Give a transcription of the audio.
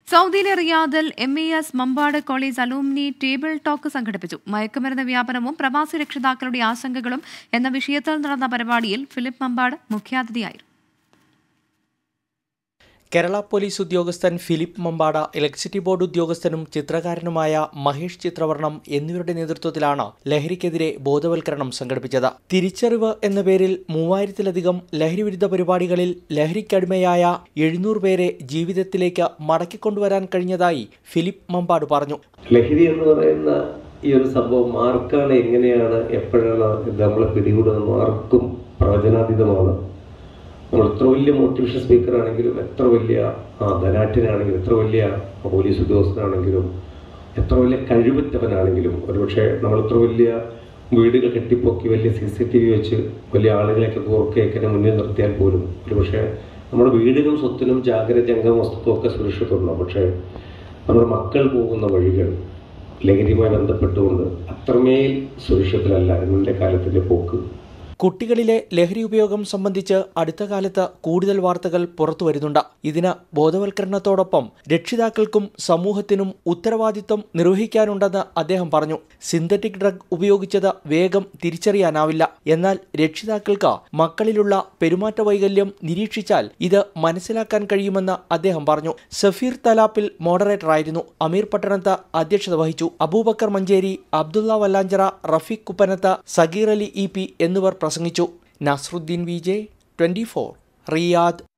സൗദിയിലെ റിയാദിൽ MES Mambad college alumni table talk സംഘടിപ്പിച്ചു. മയക്കുമരുന്ന് വ്യാപനവും പ്രവാസി രക്ഷിതാക്കളുടെ ആശങ്കകളും എന്ന വിഷയത്തിൽ നടന്ന പരിപാടിയിൽ ഫിലിപ്പ് മമ്പാട് മുഖ്യാതിഥിയായിരുന്നു. കേരള പോലീസ് ഉദ്യോഗസ്ഥൻ ഫിലിപ്പ് മമ്പാട, ഇലക്ട്രിസിറ്റി ബോർഡ് ഉദ്യോഗസ്ഥനും ചിത്രകാരനുമായ മഹേഷ് ചിത്രവർണം എന്നിവരുടെ നേതൃത്വത്തിലാണ് ലഹരിക്കെതിരെ ബോധവൽക്കരണം സംഘടിപ്പിച്ചത്. തിരിച്ചറിവ് എന്ന പേരിൽ 3000-ലധികം ലഹരിവിരുദ്ധ പരിപാടികളിൽ ലഹരിക്കടിമയായ 700 പേരെ ജീവിതത്തിലേക്ക് മടക്കിക്കൊണ്ടുവരാൻ കഴിഞ്ഞതായി ഫിലിപ്പ് മമ്പാട് പറഞ്ഞു. ലഹരി എന്ന് പറയുന്ന ഈ ഒരു സംഭവം ആർക്കാണ്, എങ്ങനെയാണ്, എപ്പോഴാണ് നമ്മളെ പിടികൂടുന്നത് ആർക്കും പ്രവചനാതീതമാണ്. നമ്മൾ എത്ര വലിയ മോട്ടിവേഷൻ സ്പീക്കറാണെങ്കിലും, എത്ര വലിയ ധനാഠ്യനാണെങ്കിലും, എത്ര വലിയ പോലീസ് ഉദ്യോഗസ്ഥനാണെങ്കിലും, എത്ര വലിയ കഴിവുറ്റവനാണെങ്കിലും, ഒരുപക്ഷെ നമ്മൾ എത്ര വലിയ വീടുകൾ കെട്ടിപ്പൊക്കി വലിയ CCTV വെച്ച് വലിയ ആളുകളെയൊക്കെ കോർക്കയൊക്കെ മുന്നിൽ നിർത്തിയാൽ പോലും ഒരുപക്ഷെ നമ്മുടെ വീടിനും സ്വത്തിനും ജാഗ്രതയും വസ്തുക്കളും ഒക്കെ സുരക്ഷിതമുണ്ടാകും. പക്ഷേ നമ്മുടെ മക്കൾ പോകുന്ന വഴികൾ ലഹരിയുമായി ബന്ധപ്പെട്ടുകൊണ്ട് അത്രമേൽ സുരക്ഷിതരല്ല ഇന്നത്തെ കാലത്തിൻ്റെ പോക്ക്. കുട്ടികളിലെ ലഹരി ഉപയോഗം സംബന്ധിച്ച് അടുത്ത കാലത്ത് കൂടുതൽ വാർത്തകൾ പുറത്തു വരുന്നുണ്ട്. ഇതിന് ബോധവൽക്കരണത്തോടൊപ്പം രക്ഷിതാക്കൾക്കും സമൂഹത്തിനും ഉത്തരവാദിത്വം നിർവഹിക്കാനുണ്ടെന്ന് അദ്ദേഹം പറഞ്ഞു. സിന്തറ്റിക് ഡ്രഗ് ഉപയോഗിച്ചത് വേഗം തിരിച്ചറിയാനാവില്ല. എന്നാൽ രക്ഷിതാക്കൾക്ക് മക്കളിലുള്ള പെരുമാറ്റ വൈകല്യം നിരീക്ഷിച്ചാൽ ഇത് മനസ്സിലാക്കാൻ കഴിയുമെന്ന് അദ്ദേഹം പറഞ്ഞു. സഫീർ തലാപ്പിൽ മോഡറേറ്ററായിരുന്നു. അമീർ പട്ടണത്ത് അധ്യക്ഷത വഹിച്ചു. അബൂബക്കർ മഞ്ചേരി, അബ്ദുള്ള വല്ലാഞ്ചിറ, റഫീഖ് കുപ്പനത്ത്, സഗീർ അലി EP എന്നിവർ പ്രസംഗിച്ചു. Nasruddeen VJ, 24, Riyadh.